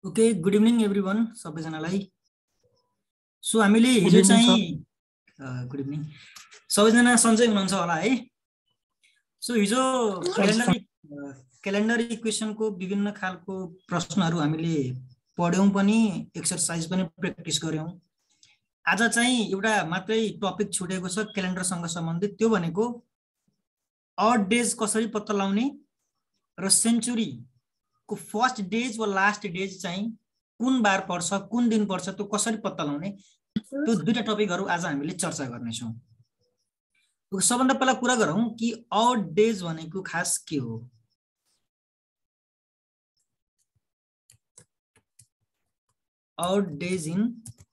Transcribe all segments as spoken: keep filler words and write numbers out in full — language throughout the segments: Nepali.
ओके, गुड इभिनिङ एभ्रीवन सबैजनालाई। सो हामीले Good हिजो evening, चाहिँ गुड इभिनिङ सबैजना सन्चै हुनुहुन्छ होला है। सो हिजो क्यालेन्डर क्यालेन्डर इक्वेसनको विभिन्न खालको प्रश्नहरू हामीले पढ्यौँ पनि, एक्सरसाइज पनि प्र्याक्टिस गऱ्यौँ। आज चाहिँ एउटा मात्रै टपिक छुटेको छ क्यालेन्डरसँग सम्बन्धित, त्यो भनेको अड डेज कसरी पत्ता लगाउने र सेन्चुरी को फर्स्ट डेज वा लास्ट डेज चाहिँ कुन बार पर्छ, कुन दिन पर्छ, त्यो कसरी पत्ता लगाउने, त्यो दुईटा टपिकहरू आज हामीले चर्चा गर्नेछौँ। सबभन्दा पहिला कुरा गरौँ कि अड डेज भनेको खास के हो। Odd days in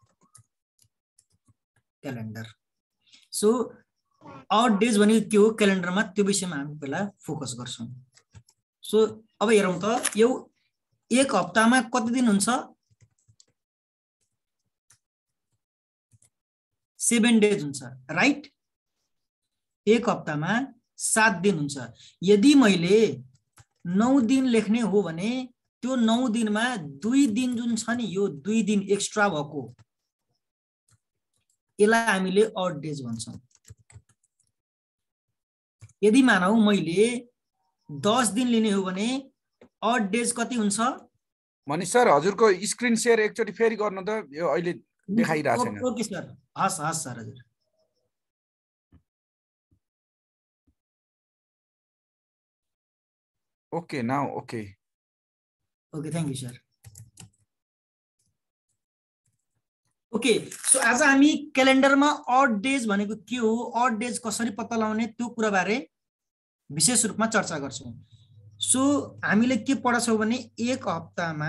calendar. So odd days भनेको के हो क्यालेन्डरमा, त्यो विषयमा हामी पहिला फोकस गर्छौँ। सो अब हेरौँ त, यो एक हप्तामा कति दिन हुन्छ? सेभेन डेज हुन्छ, राइट। एक हप्तामा सात दिन हुन्छ। यदि मैले नौ दिन लेख्ने हो भने त्यो नौ दिनमा दुई दिन जुन छ नि, यो दुई दिन एक्स्ट्रा भएको, यसलाई हामीले अड डेज भन्छौँ। यदि मानौ मैले दस दिन लिने हो भने अड डेज कति हुन्छ? मनीष सर, हजुरको स्क्रिन शेयर एकचोटि फेरि गर्नु त, यो अहिले देखाइरहेको छैन। ओके सर, हस् हस् सर, हजुर। Okay now okay okay, thank you sir. Okay, so आज हामी क्यालेन्डरमा अड डेज भनेको के हो, अड डेज कसरी पत्ता लगाउने, त्यो कुराबारे विशेष रूपमा चर्चा गर्छौँ। सो हामीले के पढ्छौँ भने एक हप्तामा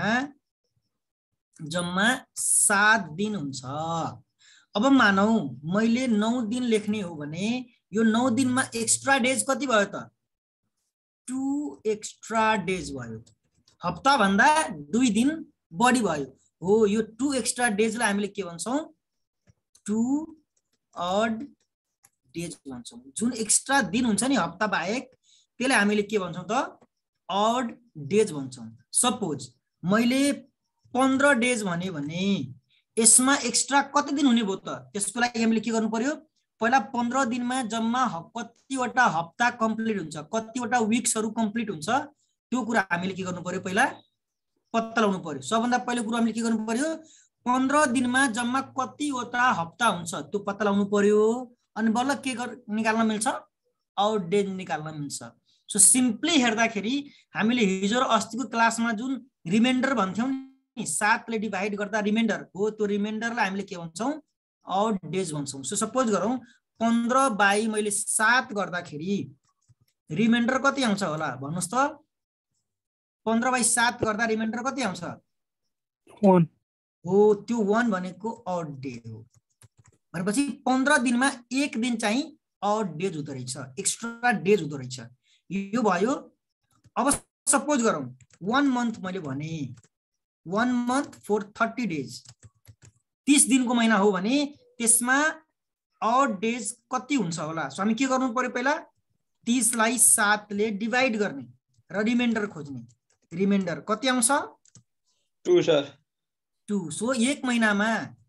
जम्मा सात दिन हुन्छ। अब मानौ मैले नौ दिन लेख्ने हो भने यो नौ दिनमा एक्स्ट्रा डेज कति भयो त? टु एक्स्ट्रा डेज भयो। हप्ता भन्दा दुई दिन बढी भयो हो। यो टु एक्स्ट्रा डेजलाई हामीले के भन्छौँ? टु अड डेज भन्छौँ। जुन एक्स्ट्रा दिन हुन्छ नि हप्ता बाहेक, त्यसलाई हामीले के भन्छौँ त? अड डेज भन्छौँ। सपोज मैले पन्ध्र डेज भने भने यसमा एक्स्ट्रा कति दिन हुने भयो त? त्यसको लागि हामीले के गर्नु पर्यो? पहिला पन्ध्र दिनमा जम्मा कतिवटा हप्ता कम्प्लिट हुन्छ, कतिवटा विक्सहरू कम्प्लिट हुन्छ, त्यो कुरा हामीले के गर्नु पर्यो? पहिला पत्ता लगाउनु पर्यो। सबभन्दा पहिलो कुरो हामीले के गर्नु पर्यो? पन्ध्र दिनमा जम्मा कतिवटा हप्ता हुन्छ त्यो पत्ता लगाउनु पर्यो। अनि बल्ल के निकाल्न मिल्छ? अड डेज निकाल्न मिल्छ। सो सिम्पली हेर्दाखेरि हामीले हिजो र अस्तिको क्लासमा जुन रिमाइन्डर भन्थ्यौँ नि, सातले डिभाइड गर्दा रिमाइन्डर हो, त्यो रिमाइन्डरलाई हामीले के भन्छौँ? अड डेज भन्छौँ। सो सपोज गरौँ पन्ध्र बाई मैले सात गर्दाखेरि रिमाइन्डर कति आउँछ होला भन्नुहोस् त? पन्ध्र बाई सात गर्दा रिमाइन्डर कति आउँछ? one हो, त्यो वान भनेको अड डे हो। भनेपछि पन्ध्र दिनमा एक दिन चाहिँ अड डेज हुँदो रहेछ, एक्स्ट्रा डेज हुँदो रहेछ। यो भयो। अब सपोज गरौँ वान मन्थ मैले भने, one month for thirty days, तीस दिनको महिना हो भने त्यसमा अड डेज कति हुन्छ होला? सो हामी के गर्नु पर्यो? पहिला तीसलाई सातले डिभाइड गर्ने र रिमाइन्डर खोज्ने। रिमाइन्डर कति आउँछ? Two sir, two. सो एक महिनामा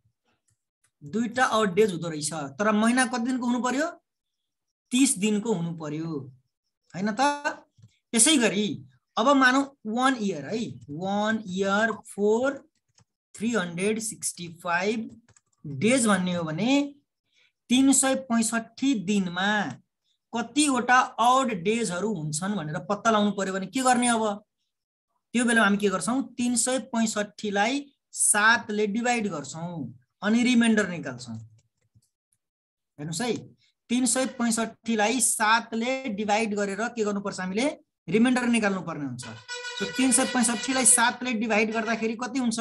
दुईटा अड डेज हुँदो रहेछ, तर महिना कति दिनको हुनु पर्यो? तीस दिनको हुनु पर्यो, हैन त? त्यसै गरी अब मानौ वान इयर है, one year for three hundred sixty five days भन्ने हो भने तीन सय पैँसठी दिनमा कतिवटा अड डेजहरू हुन्छन् भनेर पत्ता लगाउनु पर्यो भने के गर्ने? अब त्यो बेलामा हामी के गर्छौँ? तीन सय पैँसठीलाई सातले डिभाइड गर्छौँ अनि रिमाइन्डर निकाल्छौँ। हेर्नुहोस् है, तीन सय पैँसठीलाई सातले डिभाइड गरेर के गर्नुपर्छ? हामीले रिमाइन्डर निकाल्नु पर्ने हुन्छ। सो तीन सय पैँसठीलाई सातले डिभाइड गर्दाखेरि कति हुन्छ?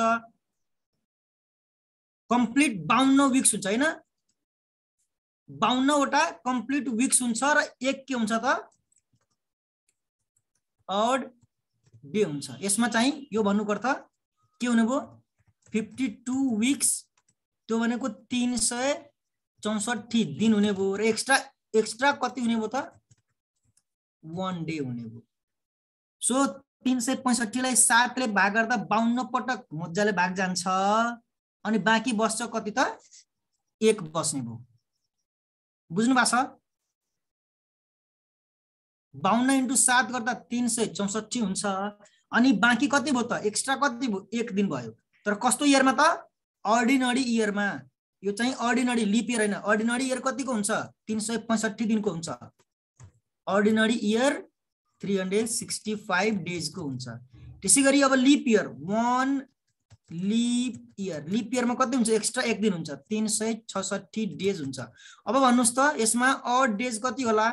कम्प्लिट बाउन्न विक्स हुन्छ, होइन? बाउन्नवटा कम्प्लिट विक्स हुन्छ र एक के हुन्छ त? अड डे हुन्छ। यसमा चाहिँ यो भन्नुपर्छ के हुने भयो? फिफ्टी टू विक्स, त्यो भनेको तीन सय चौसठी दिन हुने भयो र एक्स्ट्रा एक्स्ट्रा कति हुने भयो त? वान डे हुने भयो। सो तीन सय पैँसठी लाई सात ले भाग गर्दा बाउन्न पटक मजाले भाग जान्छ अनि बाँकी बस्छ कति त एक बस्ने भयो। बुझ्नु भएको छ? बाउन्न इन्टु सात गर्दा तीन सय चौसठी हुन्छ अनि बाँकी कति भयो त एक्स्ट्रा कति भयो एक दिन भयो। तर कस्तो इयरमा त अर्डिनरी इयरमा। यो चाहिँ अर्डिनरी लिप इयर हैन। अर्डिनरी इयर कतिको हुन्छ तीन सय पैँसठी दिनको हुन्छ। अर्डिनरी इयर तीन सय पैँसठी डेज को हुन्छ। त्यसैगरी अब leap year one leap year leap इयरमा कति हुन्छ एक्स्ट्रा एक दिन हुन्छ तीन सय छैसठी डेज हुन्छ। अब भन्नुस् त यसमा अड डेज कति होला?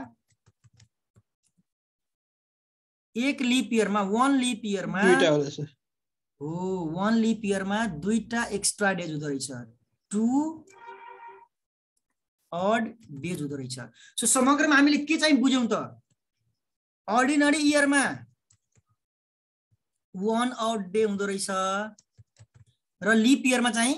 एक लिप इयरमा वन लिप इयरमा दुईटा होला सर। हो वन लिप इयरमा दुईटा एक्स्ट्रा डेज हुँदो रहेछ। टु अड डेज हुँदो रहेछ। सो समग्रमा हामीले के चाहिँ बुझ्यौं त अर्डिनरी इयरमा वन अड डे हुँदो रहेछ र लिप इयरमा चाहिँ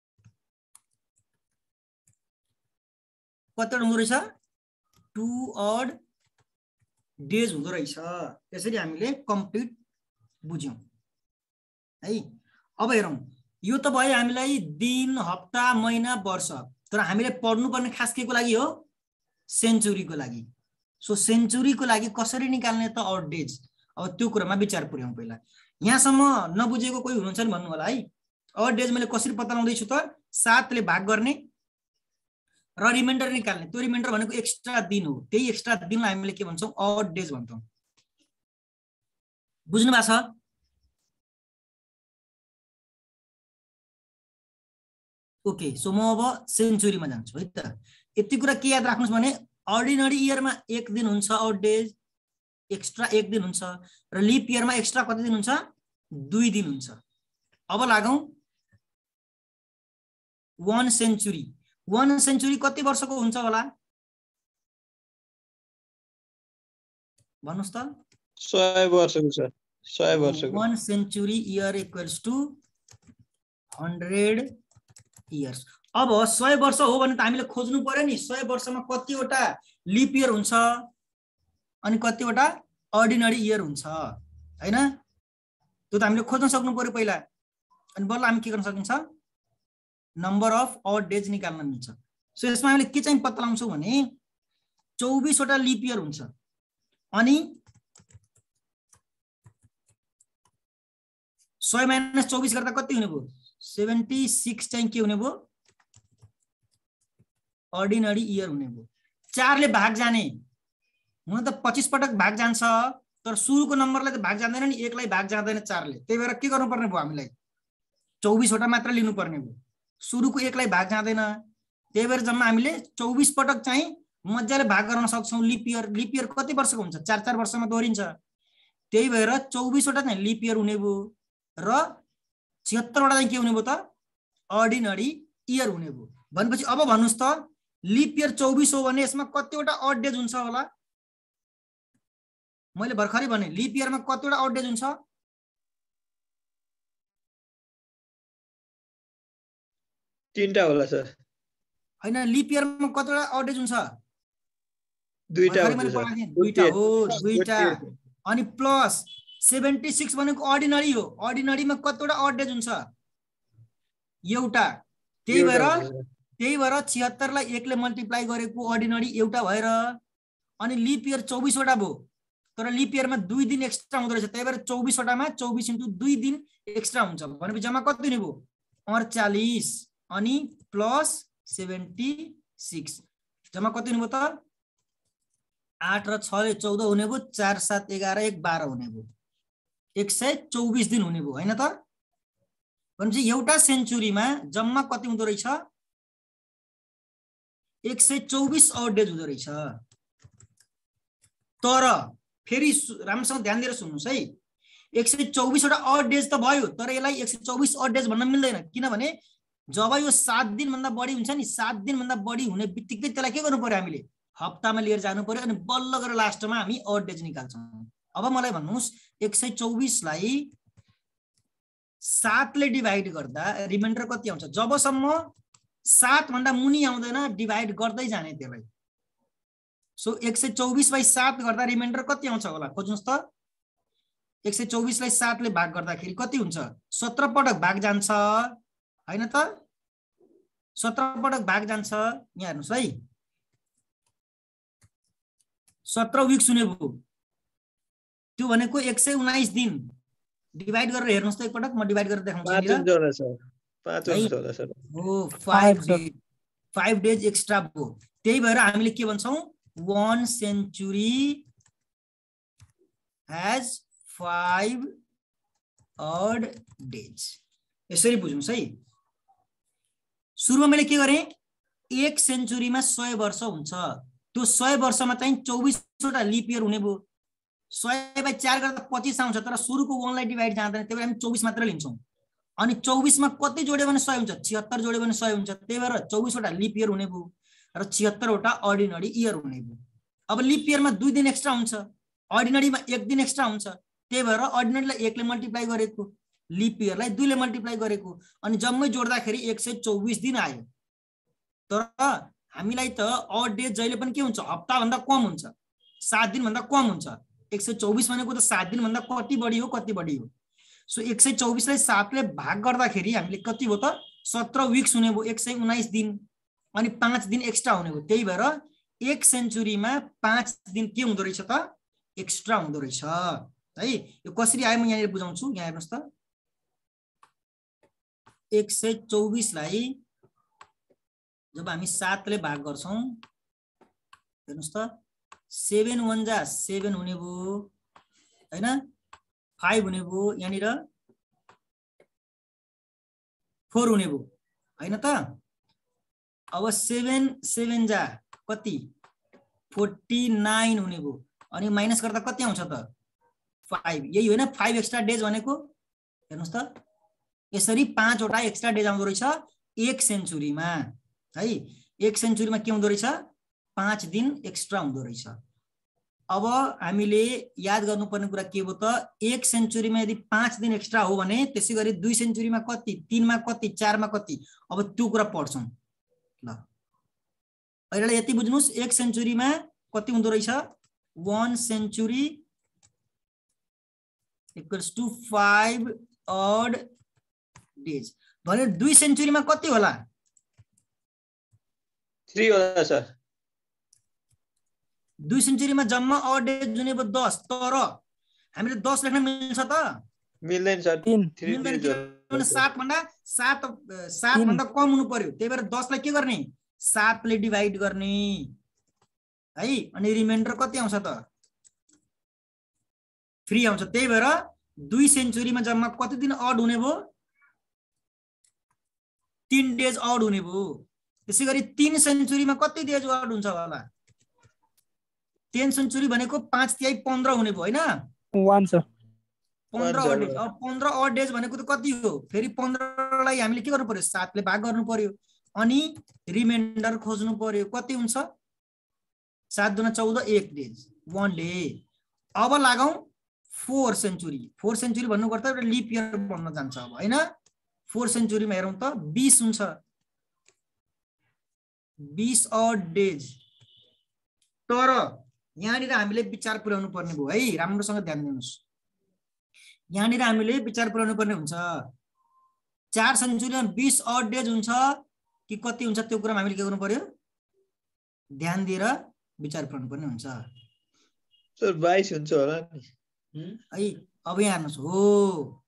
कतिवटा हुँदो रहेछ टु अड डेज हुँदो रहेछ। यसरी हामीले कम्प्लिट बुझ्यौं है। अब हेरौं यो त भयो हामीलाई दिन हप्ता महिना वर्ष। तर हामीले पढ्नुपर्ने खास के को लागि हो सेन्चुरीको लागि। सो सेन्चुरीको लागि कसरी निकाल्ने त अड डेज। अब त्यो कुरामा विचार पुर्याउँ। पहिला यहाँसम्म नबुझेको कोही हुनुहुन्छ नि भन्नु होला है। अड डेज मैले कसरी पत्ता लगाउँदैछु त सातले भाग गर्ने र रिमाइन्डर निकाल्ने। त्यो रिमाइन्डर भनेको एक्स्ट्रा दिन हो। त्यही एक्स्ट्रा दिनलाई हामीले के भन्छौं अड डेज भन्छौं। बुझ्नु भएको छ? ओके सो म अब सेन्चुरीमा जान्छु है त। यति कुरा के याद राख्नुस् भने अर्डिनरी इयरमा एक दिन हुन्छ अड डेज एक्स्ट्रा एक दिन हुन्छ र लिप इयरमा एक्स्ट्रा कति दिन हुन्छ दुई दिन हुन्छ। अब लागौं वन सेन्चुरी। वन सेन्चुरी कति वर्षको हुन्छ होला भन्नुस् त? सय वर्षको सर। सय वर्षको। One century year equals to hundred years. अब सय वर्ष हो भने त हामीले खोज्नु पर्यो नि सय वर्षमा कतिवटा लिप इयर हुन्छ अनि कतिवटा अर्डिनरी इयर हुन्छ हैन? त्यो त हामीले खोज्न सक्नु पर्यो पहिला। अनि बल्ल हामी के गर्न सकिन्छ नम्बर अफ अड डेज निकाल्न मिल्छ। सो यसमा हामीले के चाहिँ पत्ता लगाउँछौं भने चौबीस वटा लिप इयर हुन्छ अनि सय माइनस चौबीस गर्दा कति हुने भयो छिहत्तर चाहिँ के हुने भयो अर्डिनरी इयर हुने भयो। चारले भाग जाने हुन त पच्चीस पटक भाग जान्छ तर सुरुको नम्बरलाई त भाग जाँदैन नि एकलाई भाग जाँदैन चारले। त्यही भएर के गर्नुपर्ने भयो हामीलाई चौबीस वटा मात्र लिनुपर्ने भयो। सुरुको एकलाई भाग जाँदैन। त्यही भएर जम्मा हामीले चौबीस पटक चाहिँ मजाले भाग गर्न सक्छौं। लिप इयर लिप इयर कति वर्षको हुन्छ चार चार वर्षमा दोहोरिन्छ। त्यही भएर चौबीस वटा चाहिँ लिप इयर हुने भयो र छिहत्तर वटा चाहिँ के हुने भयो त अर्डिनरी इयर हुने भयो। भनेपछि अब भन्नुस् त लिप इयर चौबीस हो भने यसमा कतिवटा अड डेज हुन्छ होला? मैले भर्खरै भने लिप इयरमा कतिवटा अड डेज हुन्छ? तीनटा होला सर। हैन लिप इयरमा कतिवटा अड डेज हुन्छ? दुईटा भर्खरै मैले पढाएको थिएँ दुईटा हो दुईटा। अनि प्लस छिहत्तर भनेको अर्डिनरी हो। अर्डिनरीमा कतिवटा अड डेज हुन्छ? एउटा। त्यही भएर त्यही भएर छिहत्तर लाई एक ले मल्टिप्लाई गरेको अर्डिनरी एउटा भएर अनि लिप इयर चौबीस वटा भयो। तर लिप इयरमा दुई दिन एक्स्ट्रा हुँदो रहेछ। त्यही भएर चौबीस वटामा चौबीस इन्टु दुई दिन एक्स्ट्रा हुन्छ भनेपछि जम्मा कति हुने भयो अडचालीस अनि प्लस छिहत्तर जम्मा कति हुने भयो त आठ र छ ले चौध हुने भयो। चार सात एघार एक बाह्र हुने भयो। एक सय चौबीस दिन हुने भयो हैन त? भनेपछि एउटा सेन्चुरीमा जम्मा कति हुँदो रहेछ एक सय चौबीस अड डेज हुँदो रहेछ। तर फेरि राम्रोसँग ध्यान दिएर सुन्नुस् है एक सय चौबीस वटा अड डेज त भयो तर यसलाई एक सय चौबीस अड डेज भन्न मिल्दैन। किनभने जब यो सात दिन भन्दा बढी हुन्छ नि सात दिन भन्दा बढी हुने बित्तिकै त्यसलाई के गर्नु पर्यो हामीले हप्तामा लिएर जानु पर्यो अनि बल्ल गरेर लास्टमा हामी अड डेज निकाल्छौं। अब मलाई भन्नुस् एक सय चौबीस लाई सात ले डिभाइड गर्दा रिमाइन्डर कति आउँछ? जबसम्म सात भन्दा मुनि आउँदैन डिभाइड गर्दै जाने त्यसलाई। सो एक सय चौबीस बाई सात गर्दा रिमाइन्डर कति आउँछ होला खोज्नुस् त? एक सय चौबिसलाई सातले भाग गर्दाखेरि कति हुन्छ? सत्र पटक भाग जान्छ हैन त? सत्र पटक भाग जान्छ। यहाँ हेर्नुस् है, सत्र विक्स हुने भयो। त्यो भनेको एक सय उन्नाइस दिन डिभाइड गरेर हेर्नुस् त एकपटक, म डिभाइड गरेर देखाउँछु पाँच नि हुन्छ होला सर, पाँच हुन्छ होला सर। हो five days five days extra भयो। त्यही भएर हामीले के भन्छौँ? one century has five odd days। यसरी बुझ्नुस् है। सुरुमा मैले के गरेँ? एक सेन्चुरीमा सय वर्ष हुन्छ। त्यो सय वर्षमा चाहिँ चौबिसवटा लिप इयर हुने भयो। सय बाई चार गर्दा पच्चिस आउँछ, तर सुरुको वनलाई डिभाइड जाँदैन, त्यही भएर हामी चौबिस मात्र लिन्छौँ। अनि चौबिसमा कति जोड्यो भने सय हुन्छ? छिहत्तर जोड्यो भने सय हुन्छ। त्यही भएर चौबिसवटा लिप इयर हुने भयो र छिहत्तरवटा अर्डिनरी इयर हुने भयो। अब लिप इयरमा दुई दिन एक्स्ट्रा हुन्छ, अर्डिनरीमा एक दिन एक्स्ट्रा हुन्छ। त्यही भएर अर्डिनरीलाई एकले मल्टिप्लाई गरेको, लिप इयरलाई दुईले मल्टिप्लाई गरेको, अनि जम्मै जोड्दाखेरि एक सय चौबिस दिन आयो। तर हामीलाई त अड डेज जहिले पनि के हुन्छ? हप्ताभन्दा कम हुन्छ, सात दिनभन्दा कम हुन्छ। एक सय चौबिस भनेको त सात दिनभन्दा कति बढी हो कति बढी हो। सो एक सय चौबिसलाई सातले भाग गर्दाखेरि हामीले कति भयो त? सत्र विक्स हुने भयो, एक सय उन्नाइस दिन, अनि पाँच दिन एक्स्ट्रा हुने भयो। त्यही भएर एक सेन्चुरीमा पाँच दिन के हुँदो रहेछ त? एक्स्ट्रा हुँदो रहेछ है। यो कसरी आयो म यहाँनिर बुझाउँछु। यहाँ हेर्नुहोस् त, एक सय चौबिसलाई जब हामी सातले भाग गर्छौँ, हेर्नुहोस् त, सेभेन वान जा सेभेन हुने भयो होइन, फाइभ हुने भयो, यहाँनिर फोर हुने भयो होइन त। अब सेभेन सेभेन जा कति? फोर्टी नाइन हुने भयो, अनि माइनस गर्दा कति आउँछ त? फाइभ। यही होइन फाइभ एक्स्ट्रा डेज भनेको? हेर्नुहोस् त, यसरी पाँचवटा एक्स्ट्रा डेज आउँदो रहेछ एक सेन्चुरीमा है। एक सेन्चुरीमा के हुँदो रहेछ? पाँच दिन एक्स्ट्रा हुँदो रहेछ। अब हामीले याद गर्नुपर्ने कुरा के हो त? एक सेन्चुरीमा यदि पाँच दिन एक्स्ट्रा हो भने त्यसै गरी दुई सेन्चुरीमा कति, तीनमा कति, चारमा कति, अब त्यो कुरा पढ्छौँ ल। अहिले यति बुझ्नुहोस्, एक सेन्चुरीमा कति हुँदो रहेछ? One century equals to five odd days भने दुई सेन्चुरीमा कति होला? थ्री होला सर। दुई सेन्चुरीमा जम्मा अड डेज हुने भयो दस, तर हामीले दस लेख्न मिल्छ त? मिल्दैन सर। मिल्दैन, सात भन्दा सात सात भन्दा कम हुनु पर्यो। त्यही भएर दसलाई के गर्ने? सातले डिभाइड गर्ने है, अनि रिमाइन्डर कति आउँछ त? थ्री आउँछ। त्यही भएर दुई सेन्चुरीमा जम्मा कति दिन अड हुने भयो? तीन डेज अड हुने भयो। त्यसै गरी तीन सेन्चुरीमा कति डेज अड हुन्छ होला? टेन सेन्चुरी भनेको पाँच तिहाई पन्ध्र हुने भयो होइन? One sir. पन्ध्र अड डेज। अब पन्ध्र अड डेज भनेको त कति हो? फेरि पन्ध्रलाई हामीले के गर्नु पर्यो? सातले भाग गर्नु पर्यो, अनि रिमाइन्डर खोज्नु पर्यो। कति हुन्छ? सात दुना चौध, एक डेज, वान डे। अब लागौँ फोर सेन्चुरी। फोर सेन्चुरी भन्नु पर्दा एउटा लिप इयर बन्न जान्छ अब होइन। फोर सेन्चुरीमा हेरौँ त बीस हुन्छ, बीस अड डेज। तर यहाँनिर हामीले विचार पुर्याउनु पर्ने भयो है, राम्रोसँग ध्यान दिनुहोस्। यहाँनिर हामीले विचार पुर्याउनु पर्ने हुन्छ, चार सेन्चुरीमा बीस अड डेज हुन्छ कि कति हुन्छ, त्यो कुरामा हामीले के गर्नु पर्यो? ध्यान दिएर विचार पुर्याउनु पर्ने हुन्छ। सर बाइस हुन्छ होला नि है। अब यहाँ हेर्नुहोस्, हो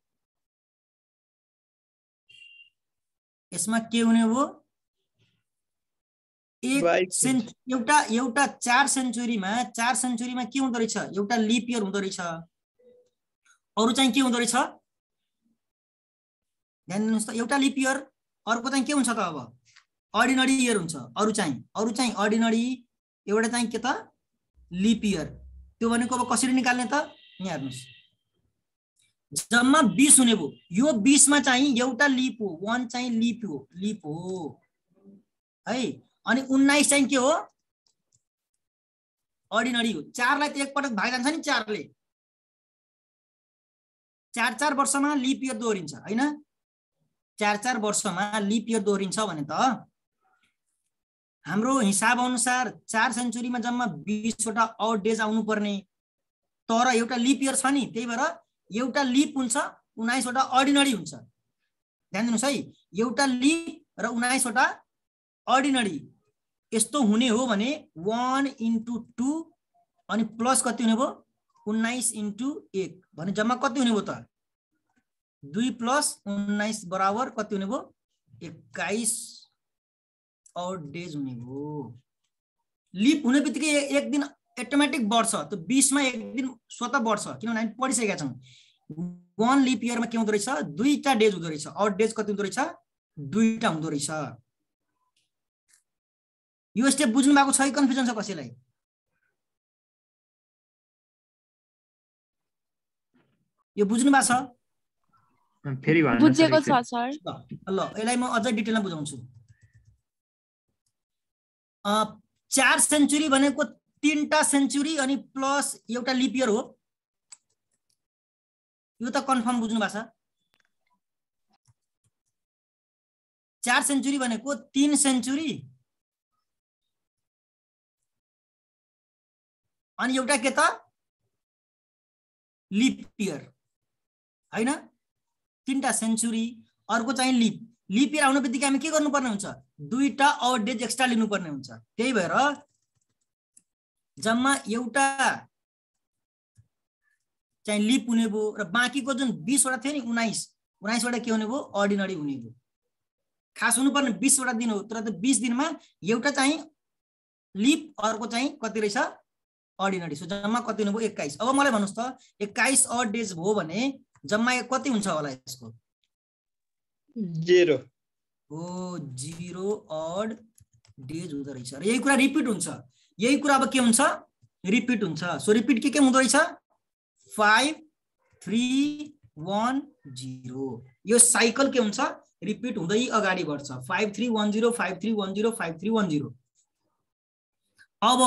यसमा के हुने हो? एक सेन्च एउटा एउटा चार सेन्चुरीमा चार सेन्चुरीमा के हुँदो रहेछ? एउटा लिप इयर हुँदो रहेछ। अरू चाहिँ के हुँदो रहेछ? ध्यान दिनुहोस् त, एउटा लिप इयर, अर्को चाहिँ के हुन्छ त? अब अर्डिनरी इयर हुन्छ। अरू चाहिँ अरू चाहिँ अर्डिनरी, एउटा चाहिँ के त? Leap year. त्यो भनेको अब कसरी निकाल्ने त? यहाँ हेर्नुहोस्, जम्मा बीस हुने भयो। यो बीसमा चाहिँ एउटा लिप हो, वान चाहिँ लिप हो लिप हो है। अनि उन्नाइस चाहिँ के हो? अर्डिनरी हो। चारलाई त एकपटक भाग जान्छ नि चारले। चार चार वर्षमा लिप इयर दोहोरिन्छ होइन? चार चार वर्षमा लिप इयर दोहोरिन्छ भने त हाम्रो हिसाब अनुसार चार सेन्चुरीमा जम्मा बीसवटा अड डेज आउनु पर्ने, तर एउटा लिप इयर छ नि, त्यही भएर एउटा लिप हुन्छ, उन्नाइस वटा अर्डिनरी हुन्छ। ध्यान दिनुस् है, एउटा लिप र उन्नाइस वटा अर्डिनरी यस्तो हुने हो भने वन इन्टु टू अनि प्लस कति हुने भयो उन्नाइस इन्टु एक भने जम्मा कति हुने भयो त दुई प्लस उन्नाइस बराबर कति हुने भयो एक्काइस और डेज हुने भयो। लिप हुने बित्तिकै एक दिन अटोमेटिक बढ्छ, त्यो बीस मा एक दिन स्वतः बढ्छ किनभने हामी पढिसकेका छौं। वन लिप इयरमा के हुँदो रहेछ दुईटा डेज हुँदो रहेछ, और डेज कति हुँदो रहेछ दुईटा हुँदो रहेछ। यो स्टेप बुझ्नु भएको छ कि कन्फ्युजन छ कसैलाई? यो बुझ्नु भएको छ? फेरि भन्नु बुझेको छ सर। ल यसलाई म अझै डिटेलमा बुझाउँछु। अ चार सेन्चुरी भनेको तीनटा सेन्चुरी अनि प्लस एउटा लिप इयर हो। यो त कन्फर्म बुझ्नु भएको छ। चार सेन्चुरी भनेको तीन सेन्चुरी अनि एउटा के त लिप इयर हैन। तीनटा सेन्चुरी अर्को चाहिँ लिप लिप इयर आउनु बित्तिकै हामी के गर्नुपर्ने हुन्छ दुईटा और डेज एक्स्ट्रा लिनुपर्ने हुन्छ। त्यही भएर जम्मा एउटा चाहिँ लिप हुने भयो र बाँकीको जुन बीस वटा थियो नि उन्नाइस उन्नाइस वटा के हुने भयो अर्डिनरी हुने भयो। खास हुनुपर्ने बीस वटा दिन हो, तर त्यो बीस दिनमा एउटा चाहिँ लिप अर्को चाहिँ कति रहेछ अर्डिनरी। सो जम्मा कति हुने भयो एक्काइस। अब मलाई भन्नुस् त एक्काइस और डेज भयो भने जम्मा कति हुन्छ होला यसको? जीरो हो जीरो और डेज हुँदो रहेछ र यही कुरा रिपिट हुन्छ। यही कुरा अब के हुन्छ रिपिट हुन्छ। सो रिपिट के के हुँदो रहेछ फाइभ थ्री वन जीरो। यो साइकल के हुन्छ रिपिट हुँदै अगाडि बढ्छ। Five three one zero five three one zero five three one zero. अब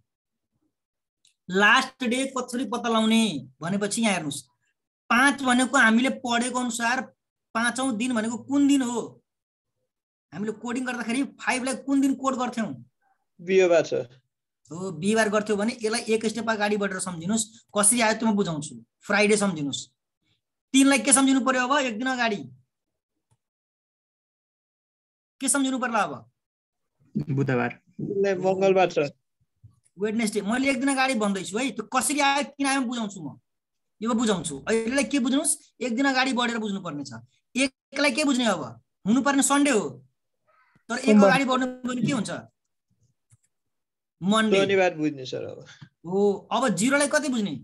लास्ट डे कसरी पत्ता लगाउने भनेपछि यहाँ हेर्नुस् पाँच भनेको हामीले पढेको अनुसार पाँचौं दिन भनेको कुन दिन हो? हामीले कोडिङ गर्दाखेरि फाइभ लाई कुन दिन कोड गर्थ्यौं? बिहीबार छ हो बिहीबार गर्थ्यौ भने यसलाई एक स्टेप अगाडि बढेर सम्झिनुस्। कसरी आयो त्यो म बुझाउँछु। फ्राइडे सम्झिनुस्। तीन लाई के सम्झिनु पर्यो अब एक दिन अगाडि? के सम्झिनु पर्ला अब? बुधबार मंगलबार छ वेडनेसडे। मैले एक दिन अगाडि भन्दैछु है, त्यो कसरी आयो किन आयो बुझाउँछु म। यो बुझाउँछु। अहिले के बुझ्नुस् एक दिन अगाडि बढेर बुझ्नु पर्ने छ। एकलाई के बुझ्ने अब हुनुपर्ने सन्डे हो, तर एक अगाडि बढ्नु भने के हुन्छ मन्डे शनिबार बुझ्ने सर। अब हो अब जीरोलाई कति बुझ्ने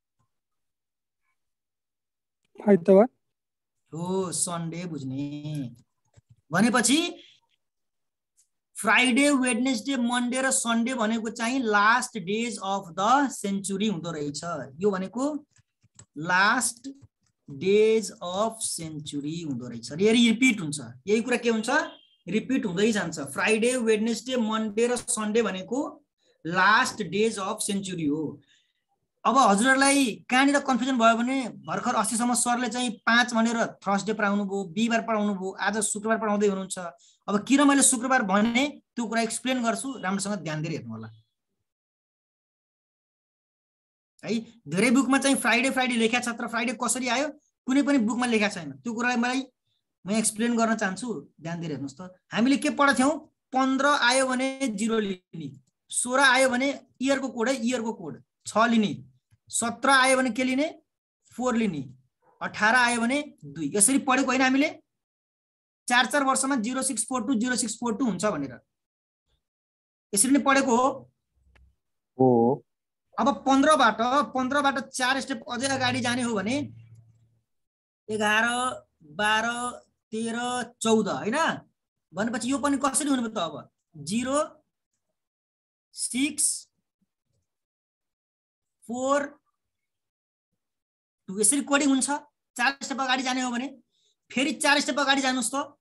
आइतबार हो सन्डे बुझ्ने। भनेपछि फ्राइडे वेडनेसडे मन्डे र सन्डे भनेको चाहिँ last days of the century हुँदो रहेछ। यो भनेको लास्ट डेज अफ सेन्चुरी हुँदो रहेछ। यही रिपिट हुन्छ। यही कुरा के हुन्छ रिपिट हुँदै जान्छ। फ्राइडे वेडनेसडे मन्डे र सन्डे भनेको लास्ट डेज अफ सेन्चुरी हो। अब हजुरहरूलाई कहाँनिर कन्फ्युजन भयो भने भर्खर अस्तिसम्म सरले चाहिँ पाँच भनेर थर्सडे पढाउनु भयो, बिहीबार पढाउनु भयो, आज शुक्रबार पढाउँदै हुनुहुन्छ। अब किन मैले शुक्रबार भने त्यो कुरा एक्सप्लेन गर्छु, राम्रोसँग ध्यान दिएर हेर्नु होला है। धेरै बुकमा चाहिँ फ्राइडे फ्राइडे लेखा छ, तर फ्राइडे कसरी आयो कुनै पनि बुकमा लेखा छैन। त्यो कुरालाई मलाई म एक्सप्लेन गर्न चाहन्छु, ध्यान दिएर हेर्नुहोस् त। हामीले के पढ्थ्यौं पन्ध्र आयो भने जिरो लिने, सोह्र आयो भने इयरको कोड है इयरको कोड छ लिने, सत्र आयो भने के लिने फोर लिने, अठार आयो भने दुई। यसरी पढेको होइन हामीले चार चार वर्षमा zero six four two zero six four two हुन्छ भनेर यसरी नै पढेको हो। अब पन्ध्रबाट पन्ध्रबाट चार स्टेप अझै अगाडि जाने हो भने एघार बाह्र तेह्र चौध होइन भनेपछि यो पनि कसरी हुने भयो त अब जिरो सिक्स फोर टू यसरी कोडिङ हुन्छ। चार स्टेप अगाडि जाने हो भने फेरि चार स्टेप अगाडि जानुस् त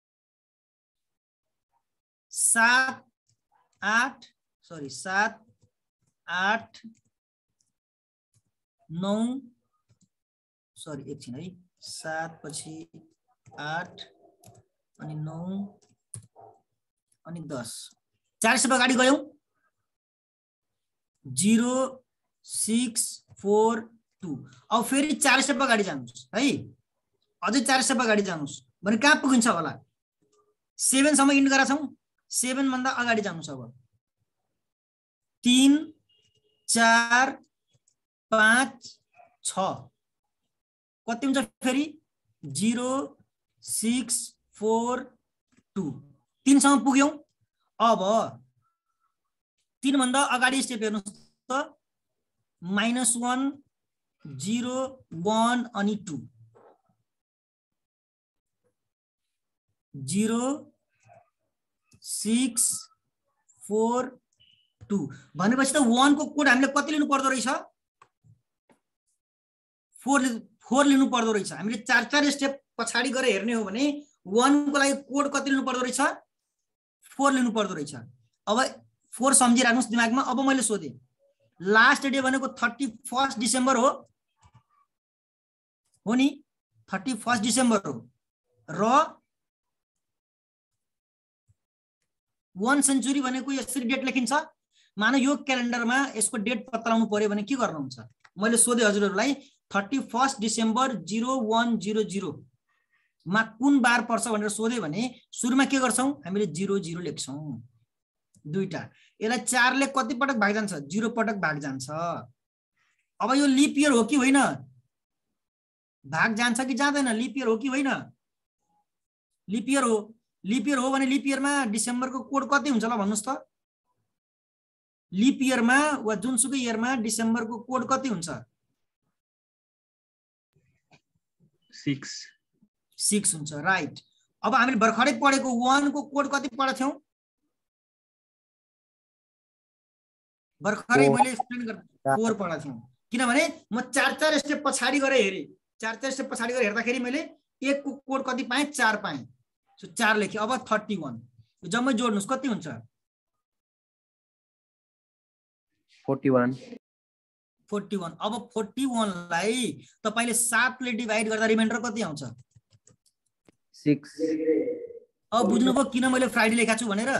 सात आठ सरी सात आठ नौ सरी एकछिन है सात पछि आठ अनि नौ अनि दस। चार स्टेप अगाडि गयौं जिरो सिक्स फोर टू। अब फेरि चार स्टेप अगाडि जानुहोस् है, अझै चार स्टेप अगाडि जानुहोस् भने कहाँ पुगिन्छ होला? सेभेन सम्म इन्ड गरेका छौँ, सेभेन भन्दा अगाडि जानुहोस्। अब तीन चार पाँच छ कति हुन्छ फेरि? जिरो सिक्स फोर टू, तीनसम्म पुग्यौँ। अब तीन भन्दा अगाडि स्टेप हेर्नुहोस् त, माइनस वान जिरो वान अनि two, zero six four two भनेपछि त वानको कोड हामीले कति लिनु पर्दो रहेछ? फोर फोर लिनु पर्दो रहेछ। हामीले चार चार स्टेप पछाडि गएर हेर्ने हो भने वानको लागि कोड कति लिनु पर्दो रहेछ? फोर लिनु पर्दो रहेछ। अब फोर सम्झिराख्नुहोस् दिमागमा। अब मैले सोधेँ लास्ट डे भनेको थर्टी फर्स्ट डिसेम्बर हो हो नि, थर्टी फर्स्ट डिसेम्बर हो र वन सेन्चुरी भनेको यसरी डेट लेखिन्छ। मानौ यो क्यालेन्डरमा यसको डेट पत्ता लगाउनु पर्यो भने के गर्नुहुन्छ? मैले सोधेँ हजुरहरूलाई thirty first December zero one zero zero मा कुन बार पर्छ भनेर सोधेँ भने सुरुमा के गर्छौँ? हामीले जिरो जिरो लेख्छौँ दुईटा। यसलाई चारले कति पटक भाग जान्छ? जिरो पटक भाग जान्छ। अब यो लिप इयर हो कि होइन? भाग जान्छ कि जाँदैन? लिप इयर हो कि होइन? लिप इयर हो। लिप इयर हो भने लिप इयरमा डिसेम्बरको कोड कति हुन्छ ल भन्नुहोस् त? लिप इयरमा वा जुनसुकै इयरमा डिसेम्बरको कोड कति हुन्छ? सिक्स सिक्स हुन्छ, राइट। अब हामीले भर्खरै पढेको वानको कोड कति पढेको थियौँ? भर्खरै मैले एक्सप्लेन गरेँ फोर पढेको थियौँ। किनभने म चार चार स्टेप पछाडि गएर हेरेँ, चार चार स्टेप पछाडि गएर हेर्दाखेरि मैले एकको कोड कति पाएँ? चार पाएँ। सो चार लेखेँ। अब थर्टी वान जम्मै जोड्नुहोस् कति हुन्छ? Forty one forty one. अब फोर्टी वानलाई तपाईँले सातले डिभाइड गर्दा रिमाइन्डर कति आउँछ? सिक्स। अब बुझ्नुभयो किन मैले फ्राइडे लेखाएको छु भनेर?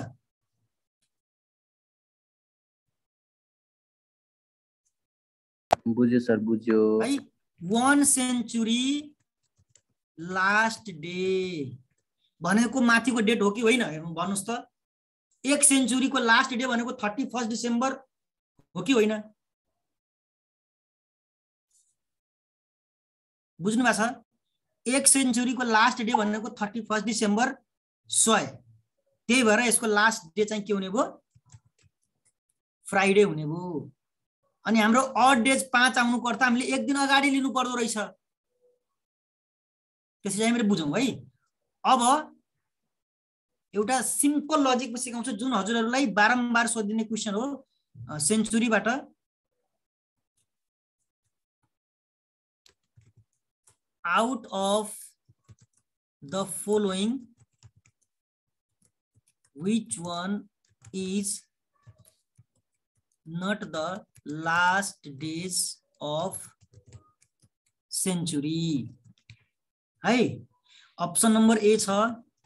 बुझ्यो सर, बुझ्यो है। वान सेन्चुरी लास्ट डे भनेको माथिको डेट हो कि होइन भन्नुहोस् त? एक सेन्चुरीको लास्ट डे भनेको थर्टी फर्स्ट डिसेम्बर हो कि होइन? बुझ्नु भएको छ? एक सेन्चुरीको लास्ट डे भनेको थर्टी फर्स्ट डिसेम्बर सय। त्यही भएर यसको लास्ट डे चाहिँ के हुने भयो? फ्राइडे हुने भयो। अनि हाम्रो अड डेज पाँच आउनु पर्दा हामीले एक दिन अगाडि लिनु पर्दो रहेछ। त्यसै चाहिँ हामीले बुझौँ है। अब एउटा सिम्पल लजिक सिकाउँछु जुन हजुरहरूलाई बारम्बार सोधिने क्वेसन हो सेन्चुरीबाट। Out of the following, which one is not the last days of century? है, अप्सन नम्बर ए छ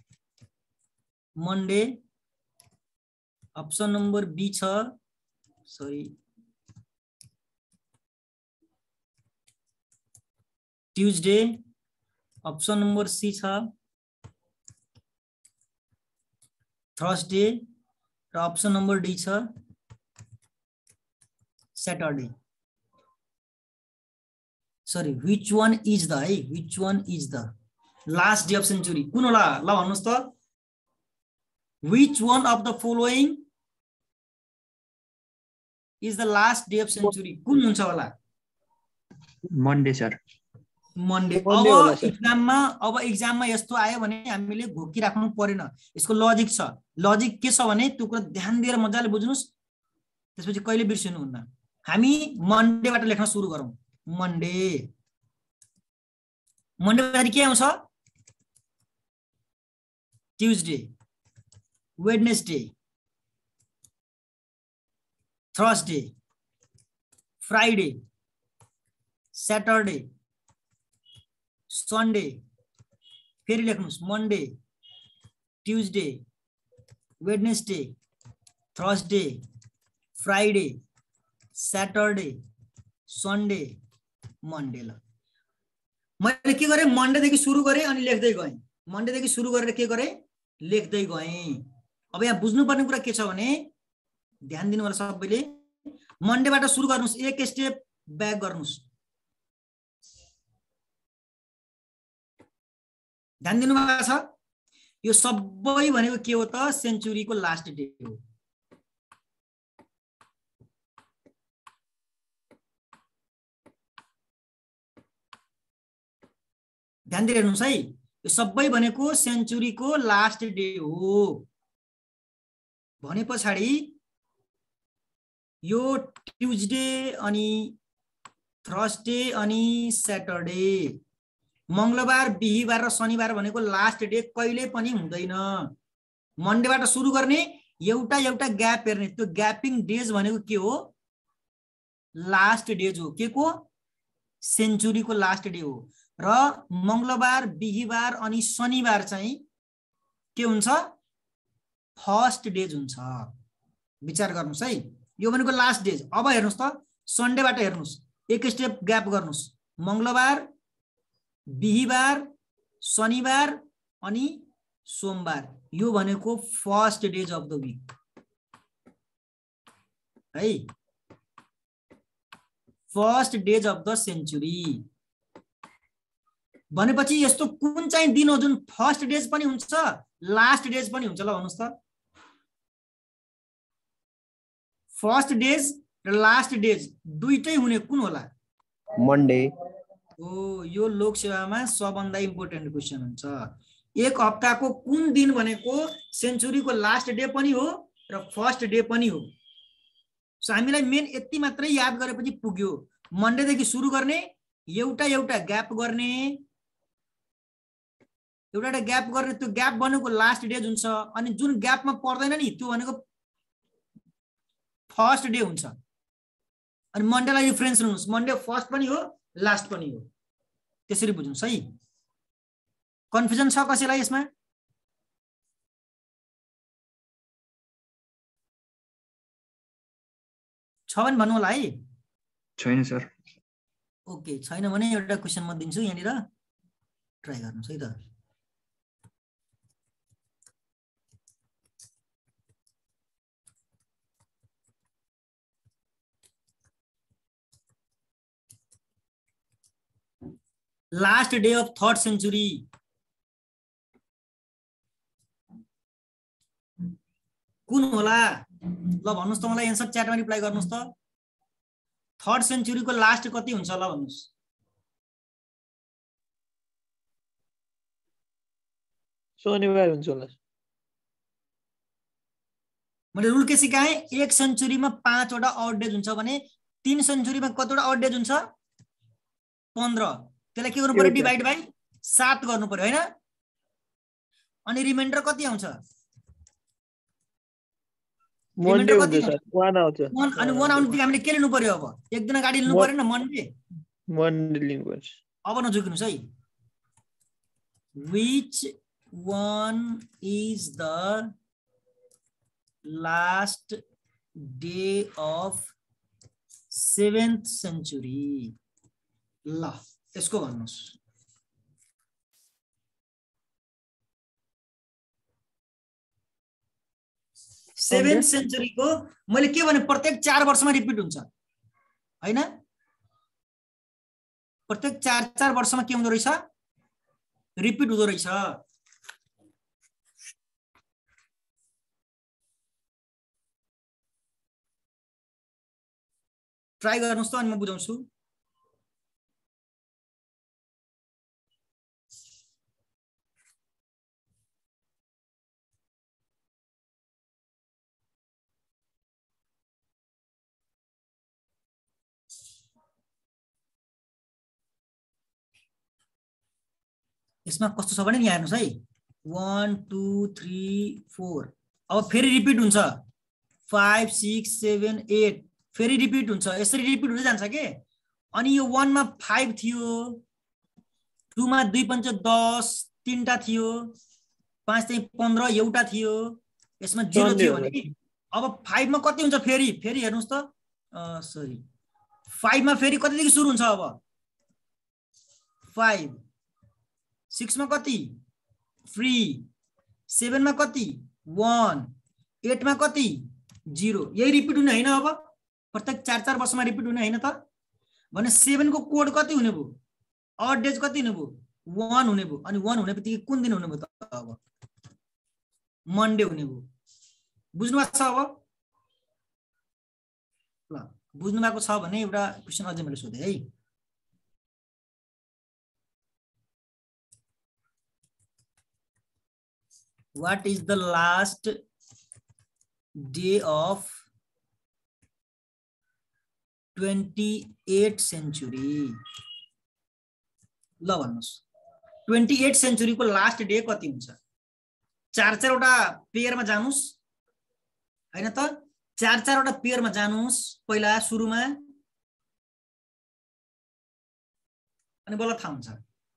मन्डे, अप्सन नम्बर बी छ sorry Tuesday, option number C छ थर्सडे र अप्सन नम्बर डी छ Saturday. Sorry which one is the है which one is the last day of century कुन होला ल भन्नुस् त? Which one of the following is the last day of century कुन हुन्छ होला? Monday sir. मन्डे। अब इक्जाममा अब इक्जाममा यस्तो आयो भने हामीले घोकिराख्नु परेन। यसको लजिक छ। लजिक के छ भने त्यो कुरा ध्यान दिएर मजाले बुझ्नुस्, त्यसपछि कहिले बिर्सिनुहुन्न। हामी मन्डेबाट लेख्न सुरु गरौँ। मन्डे मन्डे पछि के आउँछ? Tuesday, Wednesday, Thursday, Friday, Saturday, Sunday, फेरि लेख्नुस् Monday, Tuesday, Wednesday, Thursday, Friday, Saturday, Sunday, Monday ल मैले के गरेँ मन्डेदेखि सुरु गरेँ अनि लेख्दै गएँ मन्डेदेखि सुरु गरेर के गरेँ लेख्दै गएँ। अब यहाँ बुझ्नुपर्ने कुरा के छ भने ध्यान दिनु होला सबैले मन्डेबाट सुरु गर्नुस् एक स्टेप ब्याक गर्नुस् ध्यान दिनु भएको छ यो सबै भनेको के हो त सेन्चुरीको लास्ट डे हो। ध्यान दिइरहनुस् है यो सबै भनेको सेन्चुरीको लास्ट डे हो भने पछाडि यो ट्युजडे अनि थर्सडे अनि स्याटरडे मंगलबार बिहीबार र शनिबार भनेको लास्ट डे कहिले पनि हुँदैन। मन्डेबाट सुरु गर्ने एउटा एउटा ग्याप हेर्ने त्यो ग्यापिङ डेज भनेको के हो लास्ट डेज हो के को सेन्चुरीको लास्ट डे हो र मंगलबार बिहीबार अनि शनिबार चाहिँ के हुन्छ फर्स्ट डेज हुन्छ। विचार गर्नुस् है यो भनेको लास्ट डेज। अब हेर्नुस् त सन्डेबाट हेर्नुस् एक स्टेप ग्याप गर्नुस् मंगलबार बिहीबार शनिबार अनि सोमबार यो भनेको first days of the week है first days of the century भनेपछि यस्तो कुन चाहिँ दिन हो जुन फर्स्ट डेज पनि हुन्छ लास्ट डेज पनि हुन्छ ल भन्नुस् त फर्स्ट डेज र लास्ट डेज दुईटै हुने कुन होला मन्डे ओ यो लोक सेवामा सबभन्दा इम्पोर्टेन्ट क्वेशन हुन्छ। एक हप्ताको कुन दिन भनेको सेन्चुरीको लास्ट डे पनि हो र फर्स्ट डे पनि हो। सो हामीलाई मेन यति मात्रै याद गरेपछि पुग्यो मन्डेदेखि सुरु गर्ने एउटा एउटा ग्याप गर्ने एउटा एउटा ग्याप गर्ने त्यो ग्याप भनेको लास्ट डेज हुन्छ अनि जुन ग्यापमा पर्दैन नि त्यो भनेको फर्स्ट डे हुन्छ। अनि मन्डेलाई रिफरेन्स लिनुस् मन्डे फर्स्ट पनि हो लास्ट पनि हो त्यसरी बुझ्नुस् है। कन्फ्युजन छ कसैलाई यसमा छ भने भन्नु होला है। छैन सर। ओके छैन भने एउटा क्वेशन म दिन्छु यहाँनिर ट्राई गर्नुस् है त। Last day of third century कुन होला ल भन्नुस् त मलाई एन्सर च्याटमा रिप्लाई गर्नुस् त। थर्ड सेन्चुरीको लास्ट कति हुन्छ ल भन्नुस्। शनिबार हुन्छ होला। मैले रुल के सिकाएँ एक सेन्चुरीमा पाँचवटा आउट डेज हुन्छ भने तीन सेन्चुरीमा कतिवटा आउट डेज हुन्छ पन्ध्र त्यसलाई के गर्नु पर्यो डिभाइड बाइ सात गर्नु पर्यो हैन अनि रिमाइन्डर कति आउँछ मन्डे हुन्छ सर वन आउँछ वन अनि वन आउनु बित्तिकै हामीले के लिनु पर्यो अब एक दिन गाडी लिनु पर्यो न मन्डे मन्डे लिनु पर्छ। अब नझुकिनुस् है which one is the last day of seventh century ल यसको भन्नुस्। सेभेन्थ सेन्चुरीको मैले के भने प्रत्येक चार वर्षमा रिपिट हुन्छ हैन प्रत्येक चार चार वर्षमा के हुँदो रहेछ रिपिट हुँदो रहेछ। ट्राई गर्नुस् त अनि म बुझाउँछु। यसमा कस्तो छ भने यहाँ हेर्नुस् है वन टू थ्री फोर अब फेरि रिपिट हुन्छ फाइभ सिक्स सेभेन एट फेरि रिपिट हुन्छ यसरी रिपिट हुँदै जान्छ के। अनि यो वानमा फाइभ थियो टूमा दुई पञ्च दस तीनटा थियो पाँच चाहिँ पन्ध्र एउटा थियो यसमा जिरो थियो भने अब फाइभमा कति हुन्छ फेरि फेरि हेर्नुस् त सरी फाइभमा फेरि कतिदेखि सुरु हुन्छ अब फाइभ, सिक्समा कति फ्री, सेभेनमा कति वान, एटमा कति जिरो। यही रिपिट हुने होइन, अब प्रत्येक चार चार वर्षमा रिपिट हुने होइन त भने सेभेनको कोड कति हुने भयो, अड डेज कति हुने भयो वान हुने भयो। अनि वान हुने बित्तिकै कुन दिन हुने भयो त अब मन्डे हुने भयो। बुझ्नु भएको छ अब? ल बुझ्नु भएको छ भने एउटा क्वेशन अझै मैले सोधेँ है। What is the last day of twenty-eighth century? ल भन्नुस् twenty-eighth century को लास्ट डे कति हुन्छ? चार चारवटा पेयरमा जानुस् हैन त, चार चारवटा पेयरमा जानुस् पहिला सुरुमा, अनि बल्ल थाहा हुन्छ।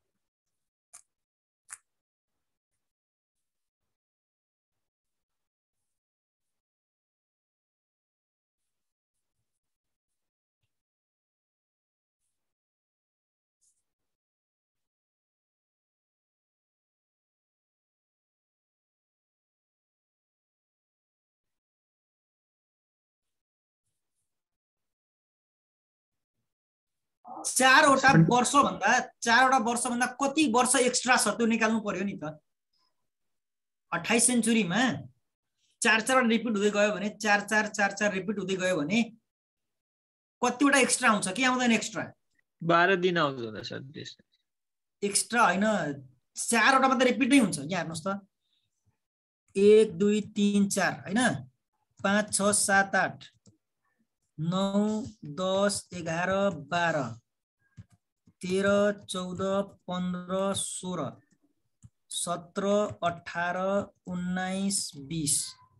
चारवटा वर्ष भन्दा चारवटा वर्ष भन्दा कति वर्ष एक्स्ट्रा छ त्यो निकाल्नु पर्यो नि त। अट्ठाइस सेन्चुरीमा चार चारवटा रिपिट हुँदै गयो भने चार चार चार चार रिपिट हुँदै गयो भने कतिवटा एक्स्ट्रा आउँछ कि आउँदैन? एक्स्ट्रा बाह्र दिन आउँछ होला सर। एक्स्ट्रा होइन, चारवटा मात्रै रिपिट नै हुन्छ। यहाँ हेर्नुहोस् त, एक दुई तिन चार होइन, पाँच छ सात आठ नौ दस एघार बाह्र तेह्र चौध पन्ध्र सोह्र सत्र अठार उन्नाइस बिस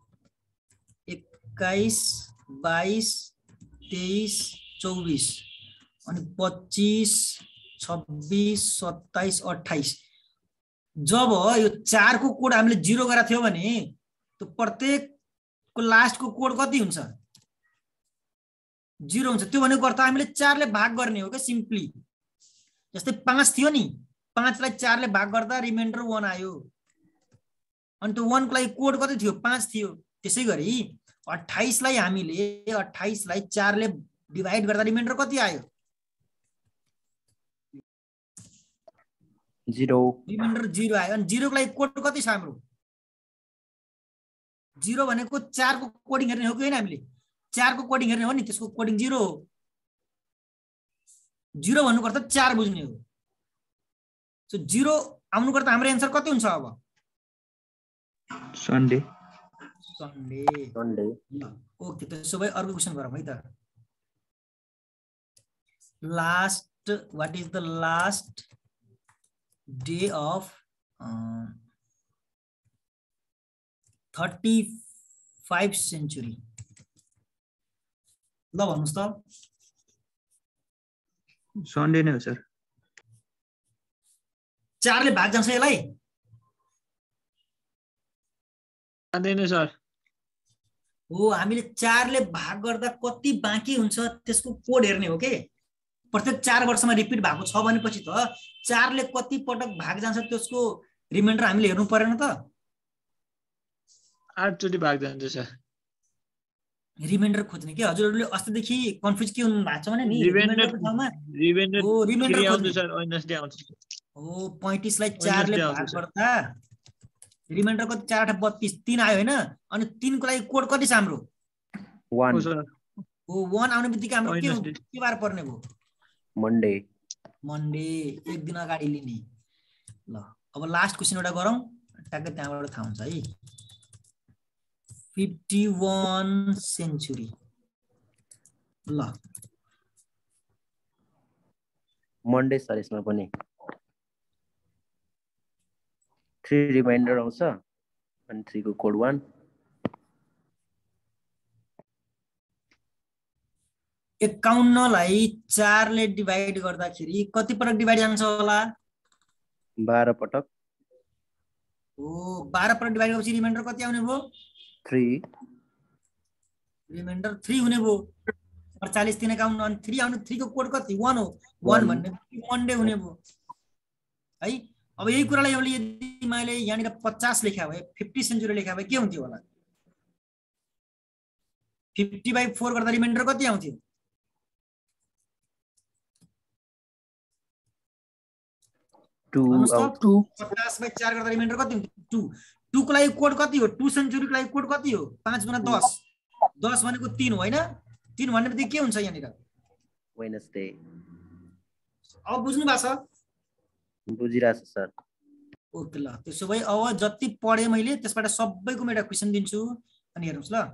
एक्काइस बाइस तेइस चौबिस अनि पच्चिस छब्बिस सत्ताइस अट्ठाइस। जब यो चारको कोड हामीले जिरो गरेको थियो भने त्यो प्रत्येकको लास्टको कोड कति हुन्छ? जिरो हुन्छ। त्यो भनेको अर्थ हामीले चारले भाग गर्ने हो क्या सिम्पली। जस्तै पाँच थियो नि, पाँचलाई चारले भाग गर्दा रिमाइन्डर वान आयो, अनि त्यो वानको लागि कोड कति थियो? पाँच थियो। त्यसै गरी अट्ठाइसलाई हामीले अट्ठाइसलाई चारले डिभाइड गर्दा रिमाइन्डर कति आयो? जिरो। रिमाइन्डर जिरो आयो। अनि जिरोको लागि कोड कति छ हाम्रो? जिरो भनेको चारको कोडिङ हेर्ने हो कि होइन? हामीले चारको कोडिङ हेर्ने हो नि, त्यसको कोडिङ जिरो हो। जिरो भन्नुको अर्थ चार बुझ्ने हो। सो जिरो आउनुको अर्थ हाम्रो एन्सर कति हुन्छ अब? सन्डे। Sunday Sunday. ओके, त्यसो भए अर्को क्वेसन गरौँ है त। Last, what is the last day of thirty five century? ल भन्नुहोस् त। सन्डे नै हो सर। चारले भाग जान्छ यसलाई? जाँदैन सर। हो, हामीले चारले भाग गर्दा कति बाँकी हुन्छ त्यसको कोड हेर्ने हो के। प्रत्येक चार वर्षमा रिपिट भएको छ भनेपछि त चारले कति पटक भाग जान्छ त्यसको रिमाइन्डर हामीले हेर्नु परेन त? आठचोटि भाग जान्छ सर। रिमाइन्डर खोज्ने के हजुरहरूले अस्तिदेखि कन्फ्युज के हुनु भएको छ भने नि रिमाइन्डरको ठाउँमा रिमाइन्डर हो रिमाइन्डर आउँछ खोज्ने सर। वेडनेसडे आउँछ। हो, पैँतिसलाई चारले आउँछ भाग सर। गर्दा रिमाइन्डर कति? चार आठ बत्तीस, तीन आयो होइन? अनि तीनको लागि कोड कति छ हाम्रो? वान। हो सर। हो, वान आउने बित्तिकै हाम्रो के वेडनेसडे। के बार पर्ने भयो? मन्डे। मन्डे, एक दिन अगाडि लिने। ल अब लास्ट क्वेसन एउटा गरौँ, ट्याक्कै त्यहाँबाट थाहा हुन्छ है। Fifty one century. ल मन्डे सर। यसमा पनि थ्री रिमाइन्डर आउँछ अनि थ्रीको कोड वान। एकाउन्नलाई चारले डिभाइड गर्दाखेरि कति पटक डिभाइड जान्छ होला? बाह्र पटक। हो, बाह्र पटक डिभाइड गरेपछि रिमाइन्डर कति आउने भयो? थ्री। रिमाइन्डर थ्री हुने भयो। अडचालिस तीन एकाउन्न अनि थ्री आउने, थ्रीको कोड कति? वान हो। वान भन्ने मन्डे हुने भयो। है। अब यही कुरालाई हामीले यदि मैले यहाँनिर पचास लेखा भए फिफ्टी सेन्चुरी लेखा भए के हुन्थ्यो होला? फिफ्टी बाई फोर गर्दा रिमाइन्डर कति आउँथ्यो? पचास बाई चार गर्दा रिमाइन्डर कति हुन्थ्यो? टू। टू को लागि कोड कति हो? टू सेन्चुरी को लागि कोड कति हो? पाँच गुणा दस। दस भनेको तीन होइन? तीन भन्ने बित्तिकै के हुन्छ यहाँनिर? वेडनेसडे। अब बुझ्नु भएको छ? बुझिरहेको छ सर। ओके ल, त्यसो भए अब जति पढे मैले त्यसबाट सबैको म एउटा क्वेसन दिन्छु अनि हेर्नुहोस् ल।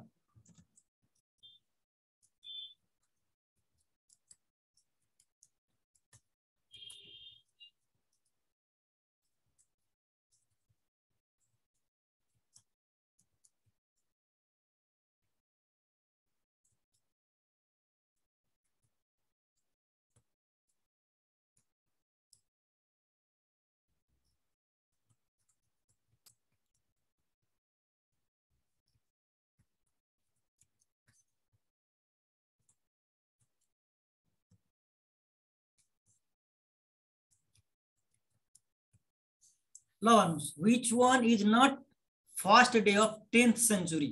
ल भन्नुहोस्, which one is not first day of tenth century?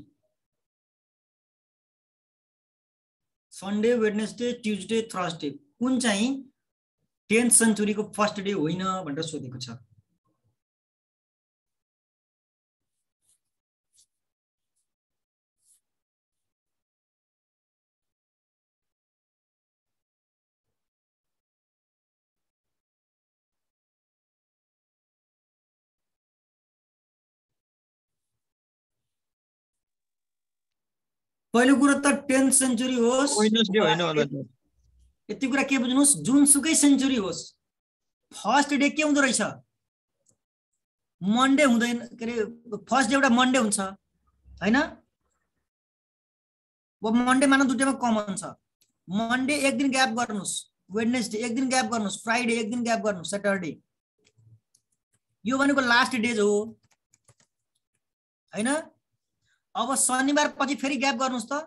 Sunday, Wednesday, Tuesday, Thursday कुन चाहिँ टेन्थ सेन्चुरीको फर्स्ट डे होइन भनेर सोधेको छ। पहिलो कुरा त टेन्थ सेन्चुरी होस्, वेडनेसडे होइन होला सर। यति कुरा के बुझ्नुहोस्, जुनसुकै सेन्चुरी होस् फर्स्ट डे के हुँदो रहेछ? मन्डे हुँदैन, के अरे फर्स्ट डे एउटा मन्डे हुन्छ होइन? अब मन्डे मानौ दुईटैमा कमन छ। मन्डे एक दिन ग्याप गर्नुहोस्, वेडनेसडे एक दिन ग्याप गर्नुहोस्, फ्राइडे एक दिन ग्याप गर्नुहोस्, सैटरडे यो भनेको लास्ट डेज हो हैन? अब शनिबार पछि फेरि ग्याप गर्नुहोस् त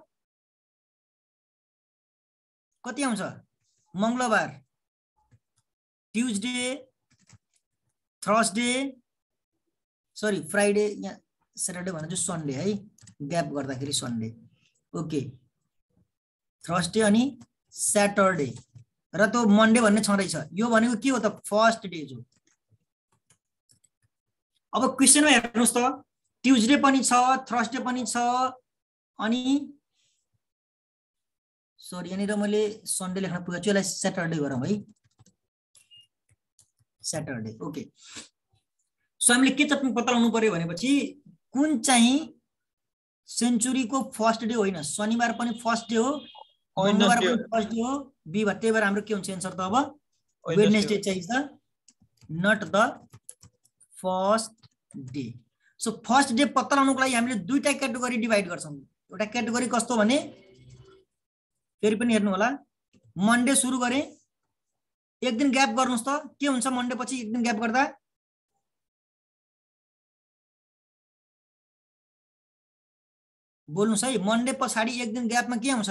कति आउँछ? मंगलबार, ट्युजडे, थर्सडे, सरी फ्राइडे, यहाँ सैटरडे भने चाहिँ सन्डे है, ग्याप गर्दाखेरि सन्डे। ओके, थर्सडे अनि सैटरडे र त मन्डे भन्ने छँदैछ। यो भनेको के हो त? फर्स्ट डेज हो। अब क्वेशनमा हेर्नुस् त, ट्युजडे पनि छ, थर्सडे पनि छ, अनि सरी यहाँनिर मैले सन्डे लेख्न पुगेको छु, यसलाई सैटरडे गरौँ है, सैटरडे। ओके, सो हामीले के चाहिँ पत्ता लगाउनु पर्यो भनेपछि कुन चाहिँ सेन्चुरीको फर्स्ट डे होइन? शनिबार पनि फर्स्ट डे हो, मंगलबार पनि फर्स्ट डे हो, बिहीबार। त्यही भएर हाम्रो के हुन्छ एन्सर त? अब वेडनेसडे चाहिँ is the not the first day. So first day पत्ता लगाउनको लागि हामीले दुईटा क्याटेगोरी डिभाइड गर्छौँ। एउटा क्याटेगोरी कस्तो भने, फेरि पनि हेर्नु होला, मन्डे सुरु गरे एक दिन ग्याप गर्नुहोस् त के हुन्छ? मन्डे पछि एक दिन ग्याप गर्दा बोल्नुस् है, मन्डे पछाडि एक दिन ग्यापमा के आउँछ?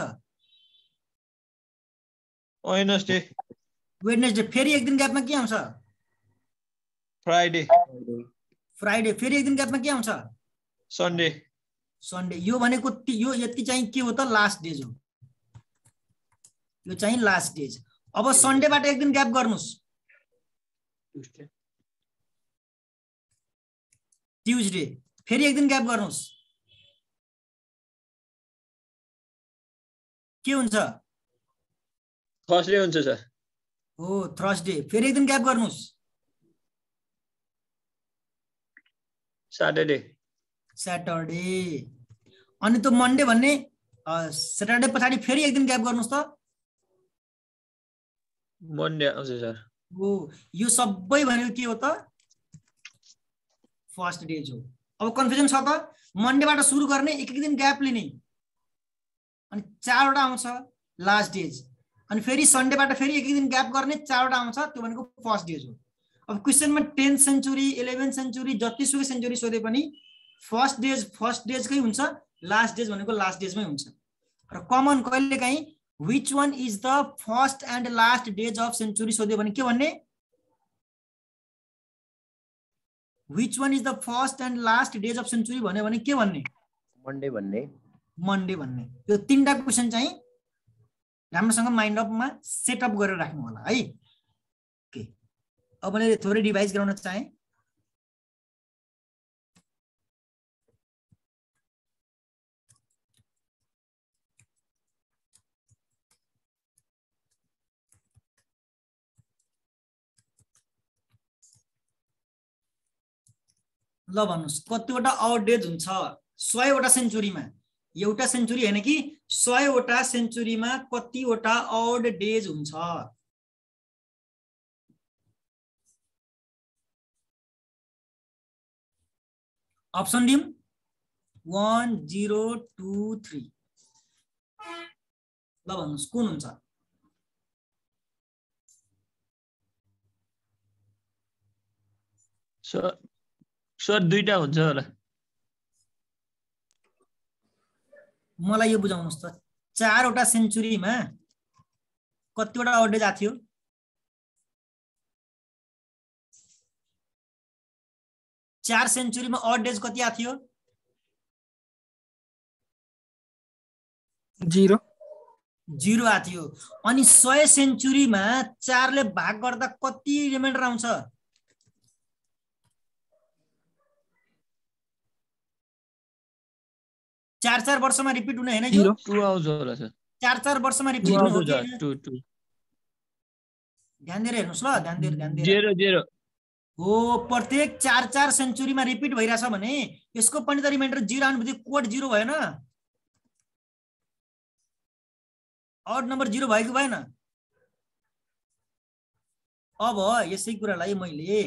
वेडनेसडे। वेडनेसडे फेरि एक दिन ग्यापमा के आउँछ? फ्राइडे। फ्राइडे फेरि एक दिन ग्यापमा के आउँछ? सन्डे। सन्डे। यो भनेको यो यति चाहिँ के हो त? लास्ट डेज हो। यो चाहिँ लास्ट डेज। अब सन्डेबाट एक दिन ग्याप गर्नुस्, ट्युजडे फेरि एक दिन ग्याप गर्नुस्, के हुन्छ? थर्सडे हुन्छ सर। हो, थर्सडे फेरि एक दिन ग्याप गर्नुस्, सैटरडे। सैटरडे। अनि त मन्डे भन्ने सैटरडे पछाडि फेरि एक दिन ग्याप गर्नुस् त मन्डे आउँछ सर। हो, यो सबै भनेको के हो त? फर्स्ट डेज हो। अब कन्फ्युजन छ त? मन्डेबाट सुरु गर्ने, एक एक दिन ग्याप लिने, अनि चारवटा आउँछ लास्ट डेज, अनि फेरि सन्डेबाट फेरि एक एक दिन ग्याप गर्ने, चारवटा आउँछ, त्यो भनेको फर्स्ट डेज हो। अब क्वेशनमा टेन्थ सेन्चुरी, इलेभेन्थ सेन्चुरी, जतिसुकै सेन्चुरी सोधे पनि फर्स्ट डेज फर्स्ट डेजकै हुन्छ, लास्ट डेज भनेको लास्ट डेजमै हुन्छ। र कमन कहिले काहीँ which one is the first and last days of century सोध्यो भने के भन्ने? which one is the first and last days of century भन्यो भने के भन्ने? मन्डे भन्ने। मन्डे भन्ने। यो तीनटा क्वेशन चाहिँ राम्रोसँग माइन्ड अपमा सेटअप गरेर राख्नु होला है। ओके, अब मैले थोरै डिभाइस गराउन चाहे। ल भन्नुस् कतिवटा आउट डेज हुन्छ सयवटा सेन्चुरीमा? एउटा सेन्चुरी हैन कि सयवटा सेन्चुरीमा कतिवटा आउट डेज हुन्छ? अप्सन दिम one zero two three। ल भन्नुस् कुन हुन्छ? सर सर दुईटा हुन्छ होला। मलाई यो बुझाउनुस् त चारवटा सेन्चुरीमा कतिवटा आउट डेज आथ्यो? चार सेन्चुरीमा आउट डेज कति आथ्यो? Zero zero आथ्यो। अनि सय सेन्चुरीमा चारले भाग गर्दा कति रिमाइन्डर आउँछ? चार चार वर्षमा रिपिट हुने हैन यो? टु आउँछ होला सर। चार चार वर्षमा रिपिट हुने हो कि? टु टु ध्यान दिएर हेर्नुस् ल, ध्यान दिएर ध्यान दिएर। जेरो जेरो हो, प्रत्येक चार चार सेन्चुरीमा रिपिट भइरहेछ भने यसको पनि त रिमाइन्डर जीरो आउनु बित्तिकै कोड जीरो भएन? आउट नम्बर जीरो भएको भएन? अब यसै कुरालाई मैले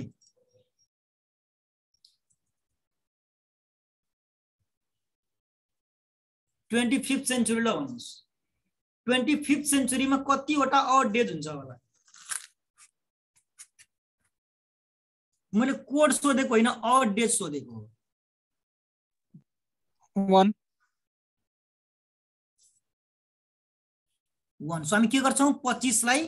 ट्वेन्टी फिफ्थ सेन्चुरी ल भन्नुस् ट्वेन्टी फिफ्थ सेन्चुरीमा कतिवटा आउट डेज हुन्छ होला? मैले कोड सोधेको होइन, आउट डेज सोधेको हो। वन वन सो हामी के गर्छौं? पच्चीसलाई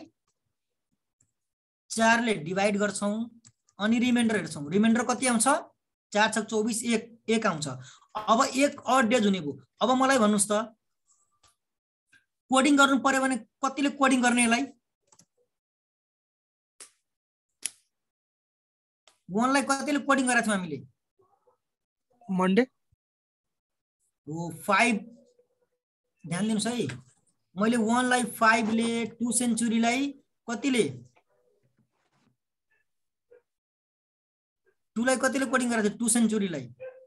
चारले डिभाइड गर्छौं अनि रिमाइन्डर हेर्छौं। रिमाइन्डर कति आउँछ? चार छ चौबीस, एक एक आउँछ। अब एक आउट डेज हुने भयो। अब मलाई भन्नुस् त कोडिङ गर्नु पर्यो भने कतिले कोडिङ गर्ने यसलाई? वनलाई कतिले कोडिङ गरेका थियौं हामीले? मन्डे हो फाइभ। ध्यान दिनुस् है, मैले वनलाई फाइभले, टु सेन्चुरीलाई कतिले? टुलाई कतिले कोडिङ गरेको थियो? टु सेन्चुरीलाई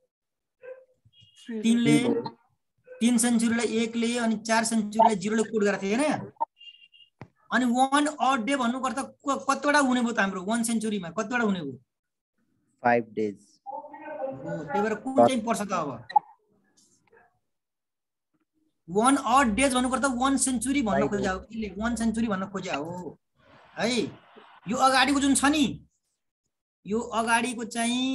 तीनले, तीन सेन्चुरीलाई एकले अनि चार सेन्चुरीलाई जिरोले कोड गरेको थियो हैन? अनि वन आउट डे भन्नु पर्दा कतिवटा हुने भयो त हाम्रो वन सेन्चुरीमा? कतिवटा हुने भयो? Five days. हो, त्यही भएर कुन चाहिँ पर्छ त? अब वन आउट डेज भन्नु पर्दा वन सेन्चुरी भन्न खोज्या हो, यसले वन सेन्चुरी भन्न खोज्या हो है। यो अगाडिको जुन छ नि, यो अगाडिको चाहिँ